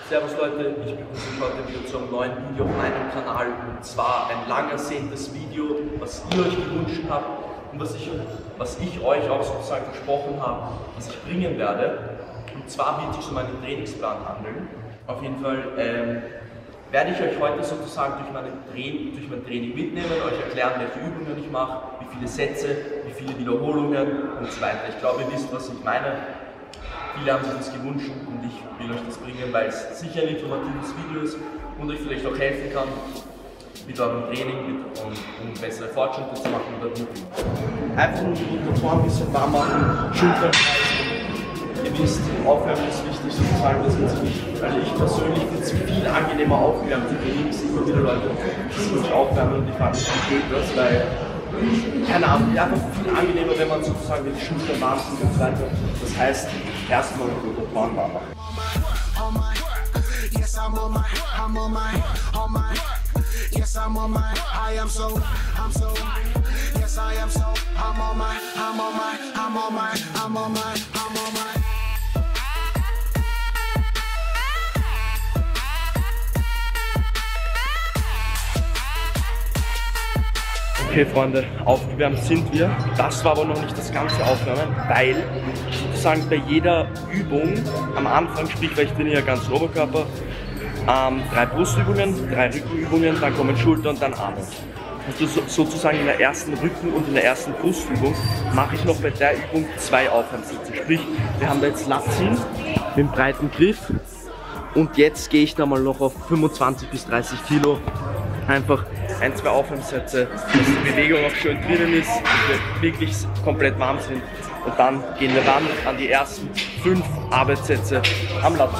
Servus Leute, ich begrüße euch heute wieder zu einem neuen Video auf meinem Kanal, und zwar ein lang ersehntes Video, was ihr euch gewünscht habt und was ich euch auch sozusagen versprochen habe, was ich bringen werde. Und zwar wird es sich um einen Trainingsplan handeln. Auf jeden Fall werde ich euch heute sozusagen durch mein Training mitnehmen, euch erklären, welche Übungen ich mache, wie viele Sätze, wie viele Wiederholungen und so weiter. Ich glaube, ihr wisst, was ich meine. Viele haben sich das gewünscht und ich will euch das bringen, weil es sicher ein informatives Video ist und euch vielleicht auch helfen kann mit eurem Training, um bessere Fortschritte zu machen oder Übungen. Einfach nur die Rotatoren ein bisschen warm machen, Schultern kreisen. Ihr wisst, Aufwärmen ist wichtig sozusagen, das wird sich, also ich persönlich finde es viel angenehmer aufwärmen. Die Training sind immer wieder Leute, die sich aufwärmen und ich frage mich, wie geht das, weil keine Ahnung, einfach viel angenehmer, wenn man sozusagen die Schultern warm sind und so weiter. Das heißt, erstmal die Rotatoren warm machen. Okay Freunde, aufgewärmt sind wir. Das war aber noch nicht das ganze Aufwärmen, weil sozusagen bei jeder Übung am Anfang, sprich weil ich trainiere ganz Oberkörper, 3 Brustübungen, 3 Rückenübungen, dann kommen Schulter und dann Arme. Also sozusagen in der ersten Rücken- und in der ersten Brustübung mache ich noch bei der Übung 2 Aufwärmsätze. Sprich, wir haben da jetzt Latzin mit einem breiten Griff und jetzt gehe ich da mal noch auf 25 bis 30 Kilo. Einfach 1, 2 Aufwärmsätze, dass die Bewegung auch schön drinnen ist, dass wir wirklich komplett warm sind. Und dann gehen wir ran an die ersten 5 Arbeitssätze am Latten.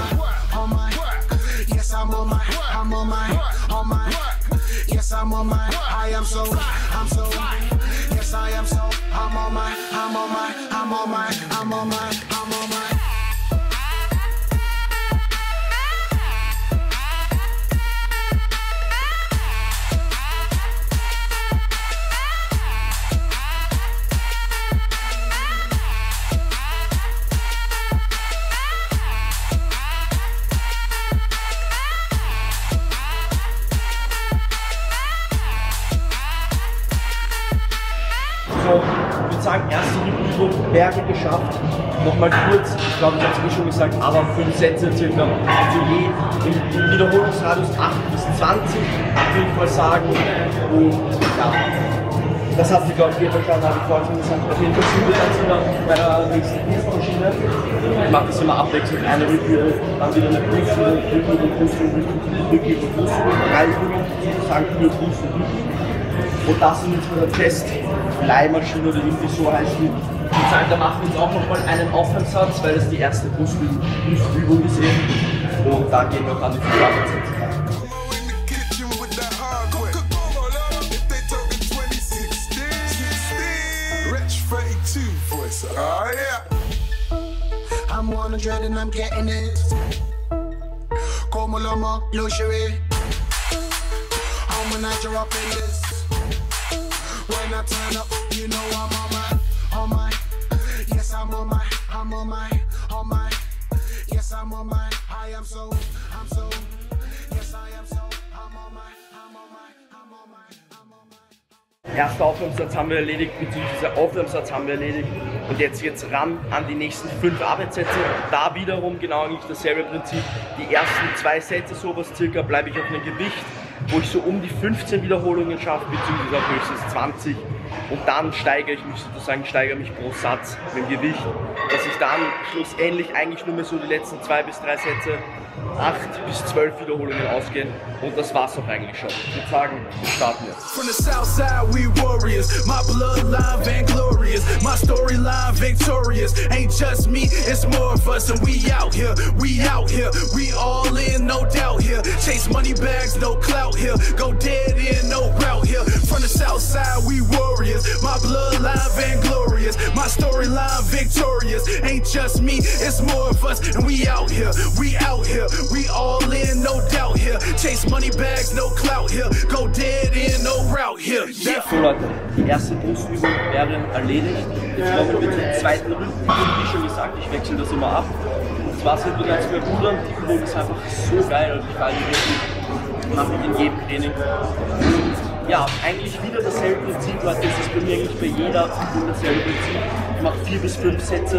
So, ich würde sagen, erste Rückenübung, Berge geschafft. Nochmal kurz, ich glaube, ich habe es schon gesagt, aber 5 Sätze circa. Also im Wiederholungsradius 8 bis 20, würde ich mal sagen. Und ja, das hat sich, glaube ich, jeder klar, habe ich vorhin schon gesagt. Auf jeden Fall sind wir jetzt wieder bei der nächsten Brustmaschine. Ich mache das immer abwechselnd, eine Rückübung, dann wieder eine Brustübung, Rückübung, Brustübung, Rückübung, Brustübung, 3 Übungen, sozusagen für Brust und Rücken. Und das sind jetzt mit der Test-Leihmaschine oder irgendwie so heißt die. Ich sage, da machen wir jetzt auch nochmal einen Aufwärmsatz, weil das die erste Brustübung ist eben. Und da gehen wir auch an die 5 Arbeitssätze rein. I'm 100 and I'm getting it. Como Lomo, luxury. When I drop in this, when I turn up, you know I'm on my, yes I'm on my, yes I'm on my, I am so, yes I am so, I'm on my. Erster Aufwärmsatz haben wir erledigt, beziehungsweise Aufwärmsatz haben wir erledigt. Und jetzt geht's ran an die nächsten 5 Arbeitssätze. Da wiederum genau eigentlich dasselbe Prinzip. Die ersten 2 Sätze, sowas circa, bleibe ich auf einem Gewicht, wo ich so um die 15 Wiederholungen schaffe, beziehungsweise auch höchstens 20. Und dann steigere ich mich sozusagen, pro Satz mit dem Gewicht, dass ich dann schlussendlich eigentlich nur mehr so die letzten 2 bis 3 Sätze 8 bis 12 Wiederholungen ausgehen. Und das war's auch eigentlich schon. Ich würde sagen, wir starten jetzt. From the south side, we warriors. My bloodline vainglorious. My storyline victorious. Ain't just me, it's more of us. And we out here, we out here. We all in, no doubt here. Chase money bags, no clout here. Go dead in, no route here. From the south side, we warriors. My bloodline vainglorious. My storyline victorious. Ain't just me, it's more of us. And we out here, we out here. We all in, no doubt here. Chase money bags, no clout here. Go dead in, no route here. Yeah. So Leute, die erste Brustübung wäre erledigt. Jetzt kommen wir zur zweiten Rückenübung. Wie schon gesagt, ich wechsle das immer ab. zwar sind wir ganz bei Rudern, die Übung ist einfach so geil und ich fahre die wirklich, mache ich in jedem Training. Und ja, eigentlich wieder dasselbe Prinzip, Leute, das ist bei mir eigentlich bei jeder Übung dasselbe Prinzip. Ich mache 4 bis 5 Sätze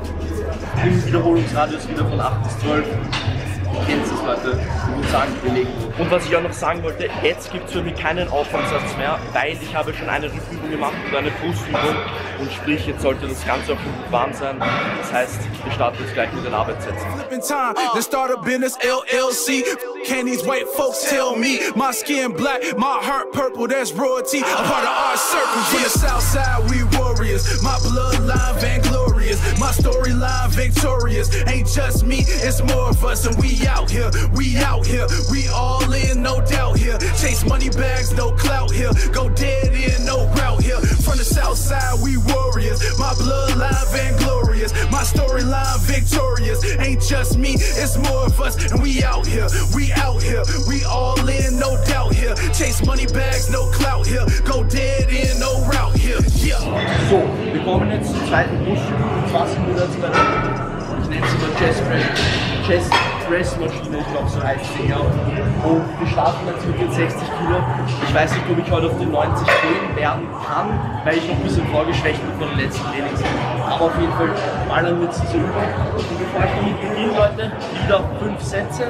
im Wiederholungsradius wieder von 8 bis 12. Kennt es, Leute, ich würde sagen, belegt. Und was ich auch noch sagen wollte, jetzt gibt es für mich keinen Aufwärmsatz mehr, weil ich habe schon eine Rückübung gemacht und eine Brustübung und sprich, jetzt sollte das Ganze auch schon gut warm sein. Das heißt, wir starten jetzt gleich mit den Arbeitssätzen. Let's start a business LLC. Can these white folks tell me my skin black, my heart purple, that's royalty. A part of our circle. From the south side, we warriors. My bloodline vainglorious. My storyline victorious. Ain't just me, it's more of us. And we out here, we out here. We all in, no doubt here. Chase money bags, no clout here. Go dead in, no route here. From the south side, we warriors. My bloodline vainglorious. My storyline victorious. Ain't just me, it's more of us. And we out here, we out here. We all in, no doubt here. Chase money bags, no clout here. Go dead in, no route here. Yeah. So, wir kommen jetzt zur zweiten Brustübung. Und zwar sind wir jetzt bei der, ich nenne sie mal Chest Press Maschine, ich glaube so heißt sie ja. Und wir starten jetzt mit den 60 Kilo. Ich weiß nicht, ob ich heute auf den 90 gehen werden kann, weil ich noch ein bisschen vorgeschwächt bin von den letzten Trainings. Aber auf jeden Fall ballern wir jetzt diese Übung. Und bevor ich damit beginne, Leute, wieder 5 Sätze.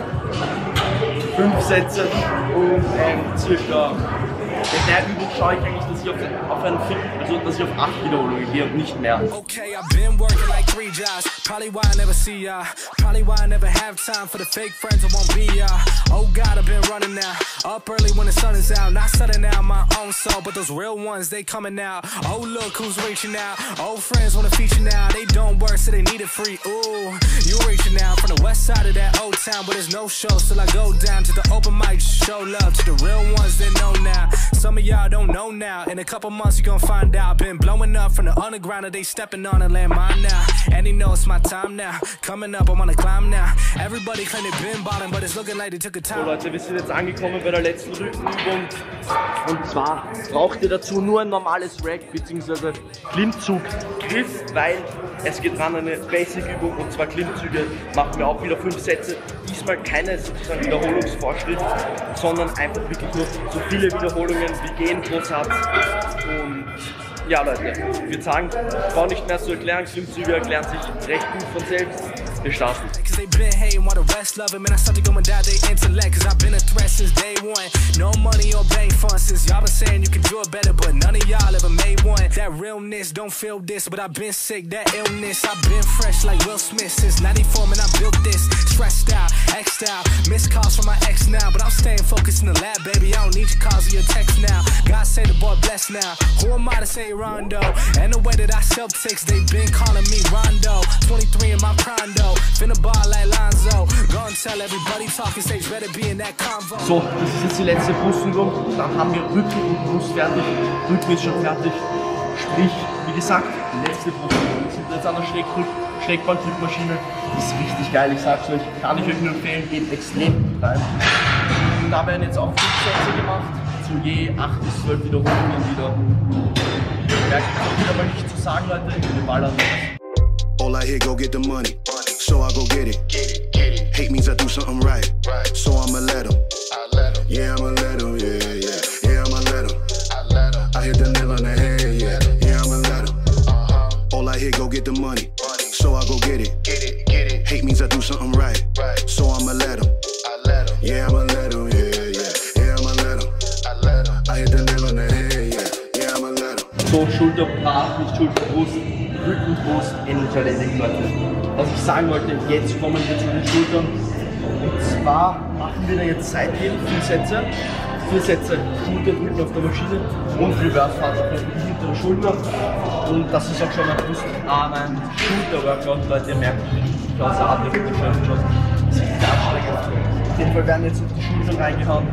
5 Sätze und circa. In der Übung schaue ich eigentlich, dass ich auf 8 Wiederholungen gehe und nicht mehr. Okay, I've been working like 3 jobs. Probably why I never see ya. Probably why I never have time for the fake friends that won't be ya. Oh God, I've been running now. Up early when the sun is out. Not setting out my own soul, but those real ones, they coming out. Oh look who's reaching out. Old friends wanna feature now. They don't work, so they need it free. Ooh, you reaching out from the west side of that old town, but there's no shows till I go down to the open mic. Show love to the real ones that know now. Some of y'all don't know now. In a couple months you gon' find out. Been blowing up from the underground and they stepping on and land mine now. And they know it's my time now. Coming up, I'm on a climb now. Everybody claim they been bottom, but it's looking like they took a time. So Leute, wir sind jetzt angekommen bei der letzten Rückenübung. Und zwar braucht ihr dazu nur ein normales Rack bzw. Klimmzug-Griff, weil es geht dran eine Basic-Übung und zwar Klimmzüge. Machen wir auch wieder 5 Sätze. Diesmal keine sozusagen Wiederholungsvorschrift, sondern einfach wirklich nur so viele Wiederholungen wie gehen pro Satz. Und ja Leute, ich würde sagen, ich brauche nicht mehr zu erklären, Klimmzüge erklären sich recht gut von selbst. Wir starten. Cause they been hating while the rest love it. Man, I started going down their intellect. Cause I've been a threat since day one. No money or bank funds since y'all been saying you can do it better. But none of y'all ever made one. That realness don't feel this. But I've been sick, that illness. I've been fresh like Will Smith since 94. Man, I built this. Stressed out, X'd out. Missed calls from my ex now. But I'm staying focused in the lab, baby. I don't need your calls or your text now. God say the boy blessed now. Who am I to say Rondo? And the way that I sell ticks, they been calling me Rondo. 23 in my prime though. Finna ball like Lonzo. Go and tell everybody talking stage better be in that convo. So, das ist jetzt die letzte Brustübung. Dann haben wir Rücken und Brust fertig. Rücken ist schon fertig. Sprich, wie gesagt, die letzte Brustübung. Wir sind jetzt an der Schrägbanddrückmaschine. Das ist richtig geil, ich sag's euch. Kann ich euch nur empfehlen, geht extrem gut rein. Und da werden jetzt auch 5 Sätze gemacht. Zu je 8 bis 12 Wiederholungen wieder. Mehr gibt es wieder mal nicht zu sagen, Leute. Wir ballern das. All I hear, go get the money, so I go get it. Hate means I do something right, so I'ma let him. Yeah, I'ma let him, yeah, I'ma let him. I hit the nail on the head, yeah, I'ma let him. All I hear, go get the money, so I go get it. Hate means I do something right, so I'ma let him. Yeah, I'ma let him, yeah, I'ma let him. I hit the nail on the head, yeah, I'ma let him. So, Schulter, Brust, nicht Schulter, Brust. Rücken, Brust, ähnlich erledigt, Leute. Was ich sagen wollte, jetzt kommen wir zu den Schultern. Und zwar machen wir da jetzt seitdem 4 Sätze. 4 Sätze Schulterdrücken auf der Maschine und Reverse Fahrradrücken hinter der Schulter. Und das ist auch schon mein Schulter-Workout, Leute. Ihr merkt, ich bin außer Atem mit der Schulter. Das ist richtig anstrengend. Auf jeden Fall werden jetzt auf die Schultern reingehauen.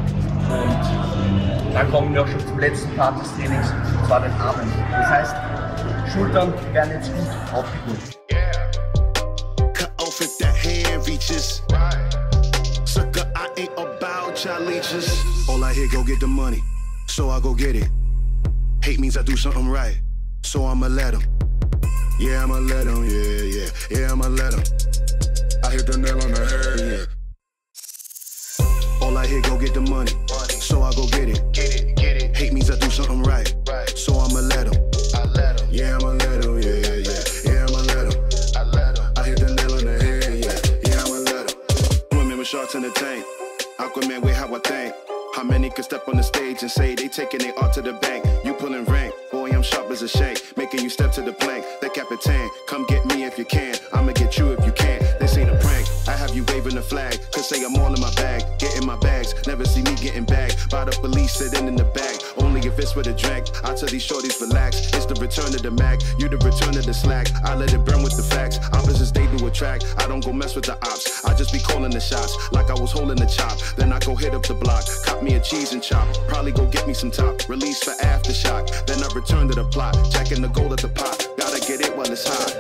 Und dann kommen wir auch schon zum letzten Part des Trainings, und zwar den Armen. Das heißt, Schultern werden jetzt gut aufgedrückt. Cut off if that hand reaches. Sucker, I ain't about y'all leeches. All I hear, go get the money, so I go get it. Hate means I do something right, so I'ma let him. Yeah, I'ma let him, yeah, I'ma let him. hit the nail on the head, yeah. All I hear, go get the money, so I go get it. Hate means I do something right, so I'ma let him. Yeah, I'ma let him, yeah, I'ma let him. I hit the nail on the head, yeah, I'ma let him. Women with sharks in the tank, Aquaman with how I think. How many could step on the stage and say they taking their art to the bank? You pulling rank, boy, I'm sharp as a shank, making you step to the plank. The Capitan, come get me if you can. I'ma get you if you can't. This ain't a prank. I have you waving the flag, cause say I'm all in my bag, getting my bags. Never see me getting bagged by the police sitting in the back. Only if it's with a drink. I tell these shorties relax. It's the return of the Mac, you the return of the slack. I let it burn with the facts. Opposites they do attract. I don't go mess with the ops. I just be calling the shots like I was holding the chop. Then I go hit up the block, cop me a cheese and chop. Probably go get me some top. Release for aftershock. Then I return to the plot, jacking the gold at the pot. Gotta get it while it's hot.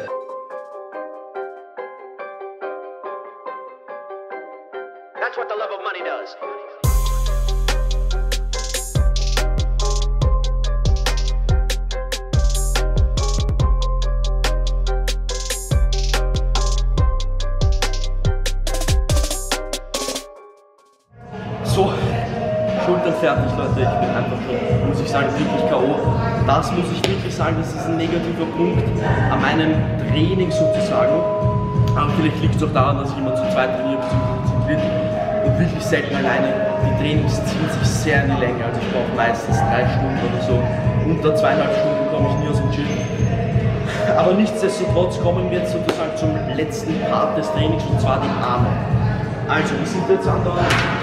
That's what the love of money does. So, Schultern fertig, Leute. Ich bin einfach schon, muss ich sagen, wirklich K.O. Das muss ich wirklich sagen, das ist ein negativer Punkt an meinem Training sozusagen. Aber vielleicht liegt es auch daran, dass ich immer zu zweit trainiere, zu dritt und wirklich selten alleine. Die Trainings ziehen sich sehr in die Länge, also ich brauche meistens 3 Stunden oder so. Unter 2,5 Stunden komme ich nie aus dem Gym. Aber nichtsdestotrotz kommen wir jetzt sozusagen zum letzten Part des Trainings, und zwar die Arme. Also, wir sind jetzt an der...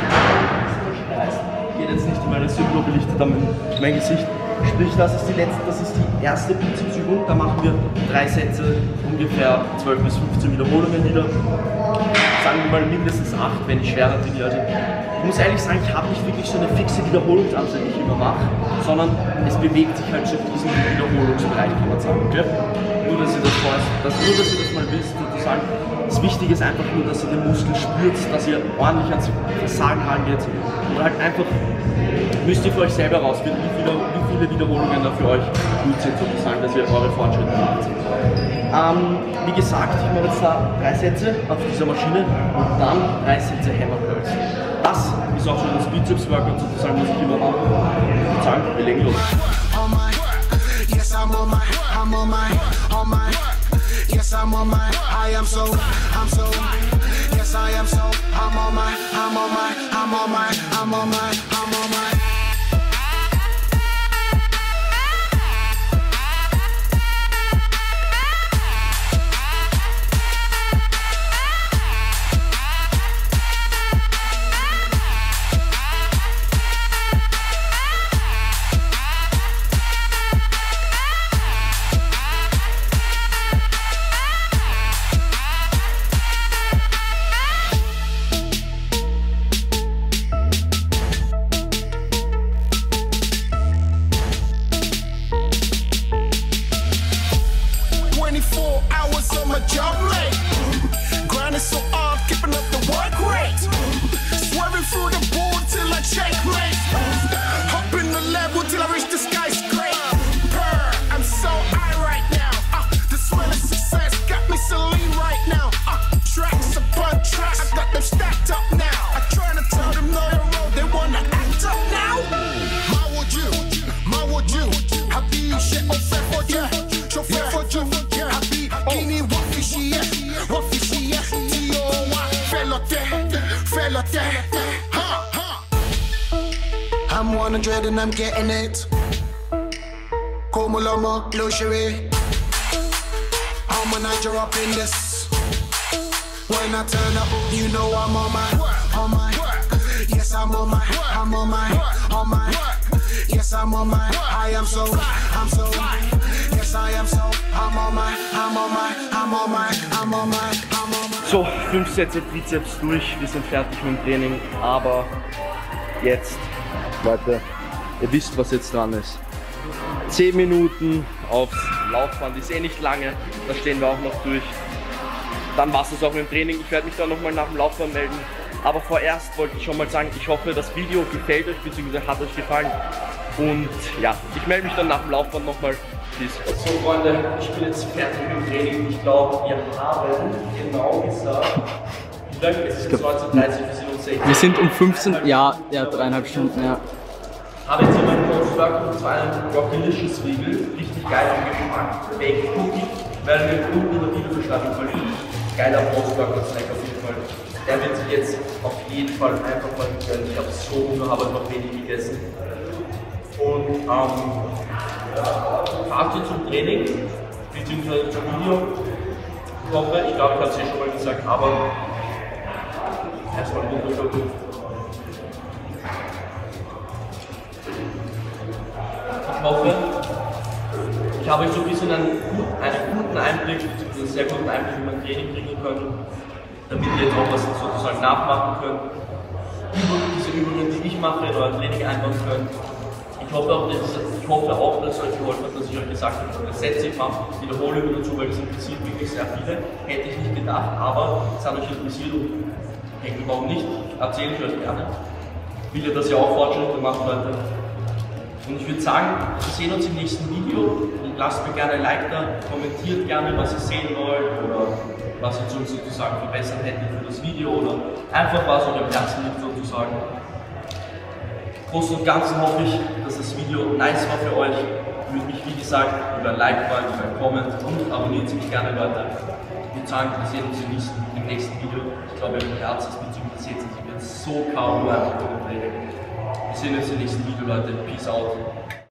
Geht jetzt nicht in meine Synchro belichtet an mein Gesicht. Sprich, das ist die erste Bizepsübung. Da machen wir 3 Sätze, ungefähr 12 bis 15 Wiederholungen wieder. Sagen wir mal mindestens 8, wenn ich schwerer trainiere. Also, ich muss ehrlich sagen, ich habe nicht wirklich so eine fixe Wiederholungsanzahl, die ich immer mache, sondern es bewegt sich halt so in diesem Wiederholungsbereich, kann man sagen. Okay? Nur, dass ihr das mal wisst, sozusagen. Das Wichtige ist einfach nur, dass ihr den Muskel spürt, dass ihr ordentlich ans Versagen rangeht und halt einfach müsst ihr für euch selber rausfinden, wie viele Wiederholungen da für euch gut sind, sozusagen, dass ihr eure Fortschritte macht. Wie gesagt, ich mache jetzt da 3 Sätze auf dieser Maschine und dann 3 Sätze Hammer Curls. Das ist auch schon das Bizeps-Workout sozusagen, was ich immer mache. Ich würde sagen, wir legen los. Yes, I'm on my. Yes, I'm on my. Yes, I am so. I'm on my. I'm 100 and I'm getting it. Como Lomo, luxury. I'm a Niger up in this. When I turn up, you know I'm on my. Yes, I'm on my. Yes, I'm on my. I am so. Yes, I am so. I'm on my. So, 5 Sätze Trizeps durch, wir sind fertig mit dem Training, aber jetzt, Leute, ihr wisst, was jetzt dran ist. 10 Minuten aufs Laufband, ist eh nicht lange, da stehen wir auch noch durch. Dann war es das auch mit dem Training, ich werde mich dann nochmal nach dem Laufband melden. Aber vorerst wollte ich schon mal sagen, ich hoffe, das Video gefällt euch, bzw. hat euch gefallen. Und ja, ich melde mich dann nach dem Laufband nochmal Peace. So Freunde, ich bin jetzt fertig mit dem Training. Ich glaube, wir haben genau gesagt, wie lange ist es? 19:30, wir sind um 16. Wir sind um 15, ja, 3,5 Stunden, ja. Habe jetzt hier meinen Post-Workout und zwar einen Rockalicious Riegel. Richtig geil am Geschmack. Baked Cookie. Werden wir unten in der Videobeschreibung verlinken. Geiler Post-Workout-Snack auf jeden Fall. Der wird sich jetzt auf jeden Fall einfach mal gönnen. Ich habe so Hunger, habe noch wenig gegessen. Und Fazit zum Training, beziehungsweise zum Video. Ich glaube, ich habe es ja schon mal gesagt, aber erstmal runterschlucken. Ich hoffe, ich habe euch so ein bisschen einen guten Einblick, einen sehr guten Einblick in mein Training bringen können, damit ihr jetzt auch was sozusagen nachmachen könnt. Diese Übungen, die ich mache, in euer Training einbauen könnt. Ich hoffe auch, dass es euch geholfen hat, dass ich euch gesagt habe, dass Sätze mache, wiederhole wieder dazu, weil das interessiert wirklich sehr viele. Hätte ich nicht gedacht, aber es hat euch interessiert und ich denke, warum nicht? Erzähle ich euch gerne. Will ihr das ja auch Fortschritte machen, Leute. Und ich würde sagen, wir sehen uns im nächsten Video. Lasst mir gerne ein Like da, kommentiert gerne, was ihr sehen wollt oder was ihr sozusagen verbessern hättet für das Video oder einfach was euch am Herzen liegt sozusagen. Im Großen und Ganzen hoffe ich, dass das Video nice war für euch. Ich würde mich wie gesagt über ein Like freuen, über ein Comment und abonniert mich gerne, Leute. Ich würde sagen, wir sehen uns im nächsten Video. Ich glaube, im Herzensbezug seht ihr, ich bin so kaum einfach für den Training. Wir sehen uns im nächsten Video, Leute. Peace out.